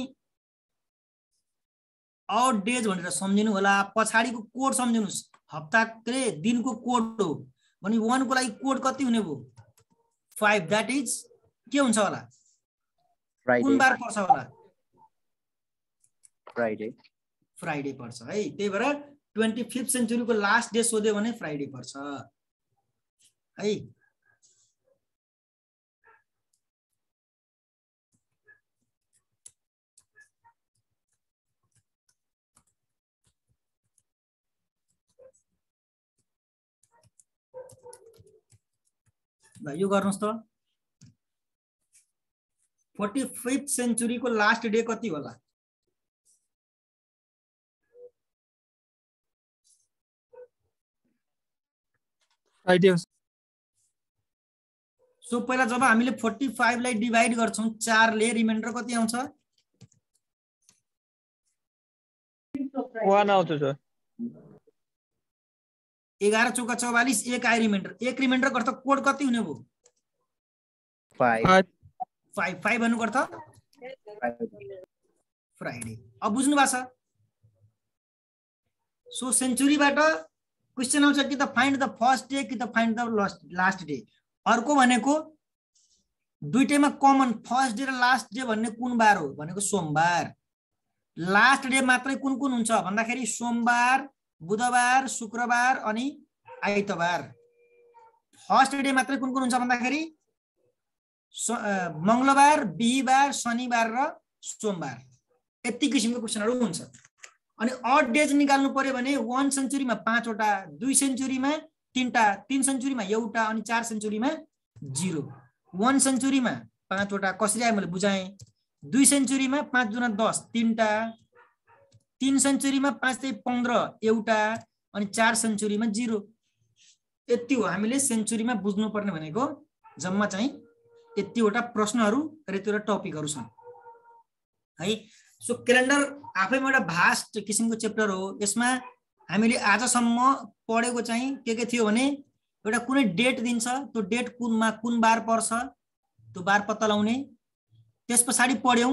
आउट डेज भनेर सम्झिनु होला। पछाडिको कोड सम्झिनुस्, हप्ता के दिनको कोड हो भने वनको लागि कोड कति हुने भयो? फाइभ। द्याट इज के हुन्छ होला? कुन बार पर्छ होला? फ्राइडे फ्राइडे पर्छ है। त्यही भएर ट्वेन्टी फिफ्थ सेन्चुरीको लास्ट डे सोध्यो भने फ्राइडे पर्छ है। ल यो गर्नुस् त फोर्टी फिफ्थ सेन्चुरीको लास्ट डे कति होला? फ्राइडे। सो पहिला जब हामीले फोर्टी फाइभ लाई डिभाइड गर्छौं चारले, रिमाइन्डर कति आउँछ? वन आउँछ सर। एघार चौका चौवालिस, एक आयो रिमाइन्डर। एक रिमाइन्डर गर्दा कोड कति हुने भयो? फाइभ फाइभ फाइभ भन्नु गर्दा फ्राइडे। अब बुझ्नु भएको छ? सो सेन्चुरीबाट क्वेशन आउँछ कि त फाइन्ड द फर्स्ट डे कि त फाइन्ड द लास्ट डे। अर्को भनेको दुईटैमा कमन फर्स्ट डे र लास्ट डे भन्ने कुन बार हो भनेको सोमबार। लास्ट डे मात्रै कुन कुन हुन्छ भन्दाखेरि सोमबार, बुधबार, शुक्रबार अनि आइतबार। फर्स्ट डे मात्रै कुन कुन हुन्छ भन्दाखेरि मंगलबार, बिहीबार, शनिबार र सोमबार। यति किसिमको क्वेशनहरु हुन्छ। अनि अड डेज निकाल्नु पर्यो भने वन सेन्चुरीमा पाँचवटा, दुई सेन्चुरीमा तीनटा, तीन सेन्चुरीमा एउटा अनि चार सेन्चुरीमा जीरो। वन सेन्चुरीमा पाँचवटा कसरी आयो मैले बुझाएँ। दुई सेन्चुरीमा पाँच दुना दस तीनटा, तीन सेन्चुरीमा पाँच त्यही पन्ध्र एउटा अनि चार सेन्चुरीमा जीरो। यति हो हामीले सेन्चुरीमा बुझ्नुपर्ने भनेको। जम्मा चाहिँ यतिवटा प्रश्नहरु र यतिवटा टपिकहरु छन् है। सो क्यालेन्डर आफैमा एउटा भास्ट किसिमको च्याप्टर हो। यसमा हामीले आजसम्म पढेको चाहिँ के के थियो भने एउटा कुनै डेट दिन्छ, त्यो डेट कुनमा कुन बार पर्छ त्यो बार पत्ता लगाउने। त्यसपछि पढ्यौं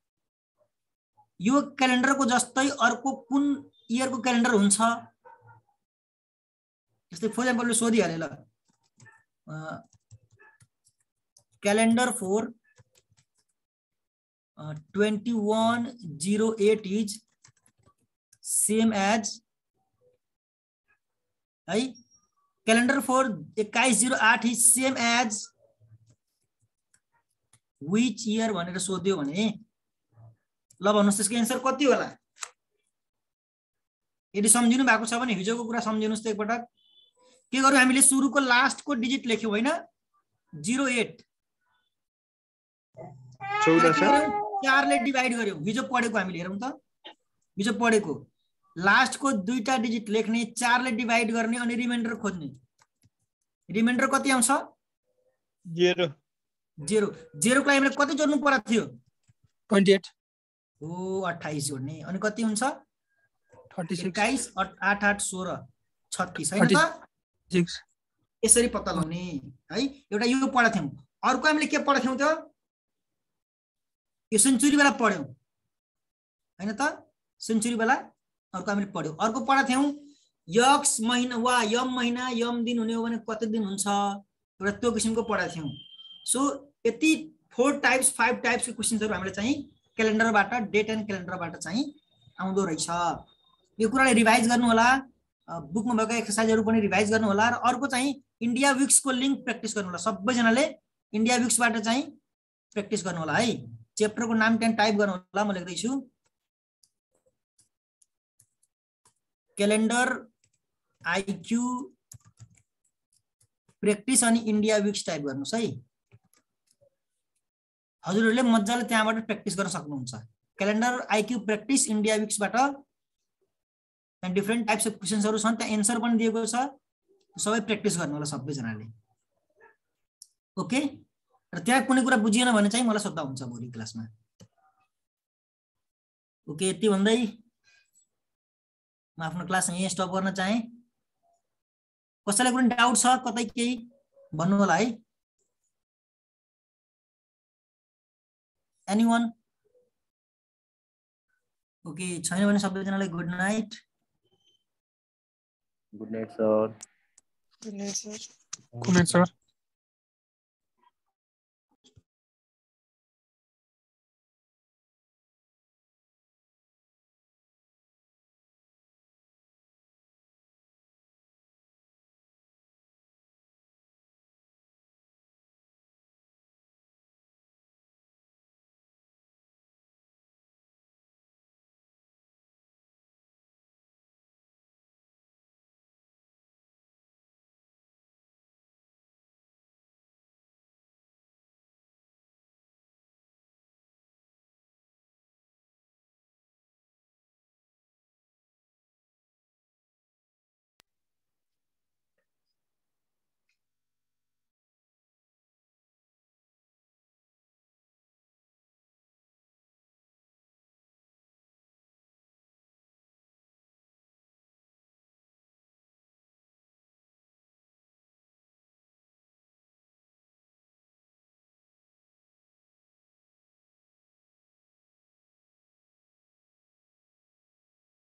यो क्यालेन्डरको जस्तै अर्को कुन इयरको क्यालेन्डर हुन्छ। जस्तै फर एक्जाम्पल सोधिहाले ल, calendar for twenty one zero eight is same as है। क्यालेन्डर फर एक्काइस जीरो आठ is same as which year भनेर सोध्यो भने ल भन्नुस् त्यसको एन्सर कति होला। यदि सम्झिनु भएको छ भने हिजोको कुरा सम्झिनुस् त एकपटक। के गर्यौं हामीले सुरुको लास्टको डिजिट लेख्यौं हैन, जीरो एट चौध सर चारले डिभाइड गर्यौं। हिजो पढेको हामीले हेरौं त, हिजो पढेको लास्टको दुईटा डिजिट लेख्ने, चारले डिभाइड गर्ने अनि रिमाइन्डर खोज्ने। रिमाइन्डर कति आउँछ जीरो। जीरो जीरोको लागि हामीले कति जोड्नु पर्यो थियो ट्वेन्टी एट हो अट्ठाइस जोड्ने। अनि कति हुन्छ थर्टी सिक्स एक्काइस आठ आठ सोह्र छत्तीस हैन त। सिक्स यसरी पत्ता लगाउने है। एउटा यो पढाएको थियौं। अर्को हामीले के पढाएको थियौं त, यो सेन्चुरी बेला पढ्यौं हैन त। सेन्चुरी बेला अर्को हामीले पढ्यौं। अर्को पढाएको थियौं यक्स महिना वा यम महिना यम दिन हुने हो भने कति दिन हुन्छ, एउटा त्यो किसिमको पढाएको थियौं। सो यति फोर टाइप्स फाइभ टाइप्सको क्वेशन्सहरु हामीले चाहिँ क्यालेन्डरबाट, डेट एन्ड क्यालेन्डरबाट चाहिँ आउँदो रहेछ। यो कुरालाई रिभाइज गर्नु होला, बुकमा भएको एक्सरसाइजहरु पनि रिभाइज गर्नु होला। र अर्को चाहिँ इन्डिया विक्सको लिंक प्र्याक्टिस गर्नु होला। सबैजनाले इन्डिया विक्सबाट चाहिँ प्र्याक्टिस गर्नु होला है। च्याप्टरको नाम टेन टाइप गर्नु होला, म लेख्दै छु। क्यालेन्डर आइक्यू प्र्याक्टिस अनि इन्डिया विक्स टाइप गर्नुस् है। हजुरहरूले मजाले त्यहाँबाट प्र्याक्टिस गर्न सक्नुहुन्छ। क्यालेन्डर आइक्यू प्र्याक्टिस इन्डिया विक्सबाट त्यहाँ डिफरेन्ट टाइप्स अफ क्वेशन्सहरु छन्, त्यहाँ एन्सर पनि दिएको छ। सबै प्र्याक्टिस गर्नु होला सबैजनाले। ओके, र त्यहाँ कुनै कुरा बुझिएन भने चाहिँ मलाई सोध्दा हुन्छ भोलि क्लासमा। ओके, यति भन्दै म आफ्नो क्लास यही स्टप गर्न चाहे। कसैलाई कुनै डाउट छ कतै केही भन्नु होला है। एनीवन? ओके, छैन भने सबैजनालाई good night. Good night sir. Good night sir.